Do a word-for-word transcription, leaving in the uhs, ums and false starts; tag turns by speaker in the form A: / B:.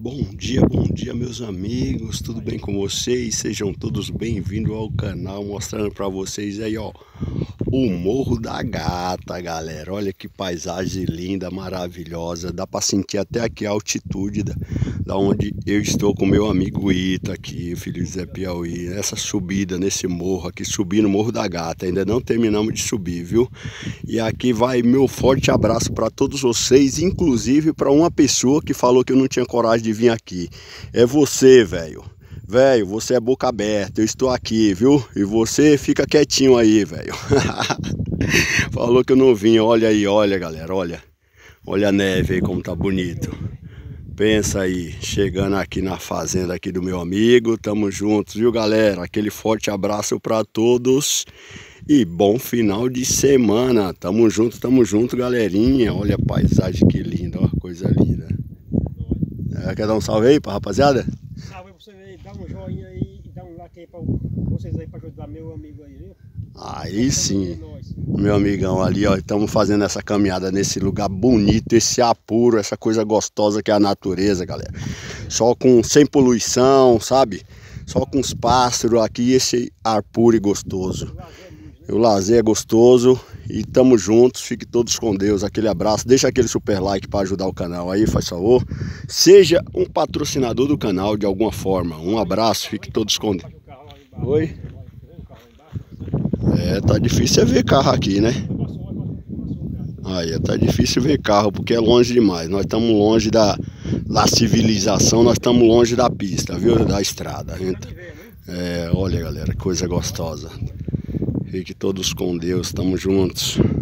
A: Bom dia, bom dia meus amigos, tudo bem com vocês? Sejam todos bem-vindos ao canal, mostrando para vocês aí, ó, o Morro da Gata, galera. Olha que paisagem linda, maravilhosa, dá para sentir até aqui a altitude da, da onde eu estou com meu amigo Ita aqui, filho de Zé Piauí. Essa subida nesse morro aqui, subindo o Morro da Gata, ainda não terminamos de subir, viu? E aqui vai meu forte abraço para todos vocês, inclusive para uma pessoa que falou que eu não tinha coragem de vir aqui. É você, velho. Velho, você é boca aberta, eu estou aqui, viu? E você fica quietinho aí, velho. Falou que eu não vim, olha aí, olha, galera, olha. Olha a neve aí como tá bonito. Pensa aí, chegando aqui na fazenda aqui do meu amigo, tamo juntos, viu, galera? Aquele forte abraço para todos e bom final de semana. Tamo junto, tamo junto, galerinha. Olha a paisagem que linda, ó, coisa linda. É, quer dar um salve aí pra rapaziada?
B: Salve pra você aí, dá um joinha aí e dá um like aí pra vocês aí pra ajudar meu amigo aí, viu?
A: Aí sim, meu amigão ali, ó, estamos fazendo essa caminhada nesse lugar bonito, esse ar puro, essa coisa gostosa que é a natureza, galera. Só com, sem poluição, sabe? Só com os pássaros aqui, esse ar puro e gostoso. O lazer é gostoso e tamo juntos, fiquem todos com Deus, aquele abraço, deixa aquele super like para ajudar o canal aí, faz favor. Seja um patrocinador do canal de alguma forma, um abraço, fiquem todos com Deus. Oi? É, tá difícil ver carro aqui, né? Aí, tá difícil ver carro porque é longe demais, nós estamos longe da, da civilização, nós estamos longe da pista, viu? Da estrada. Então, é, olha galera, coisa gostosa. Fiquem todos com Deus, tamo juntos.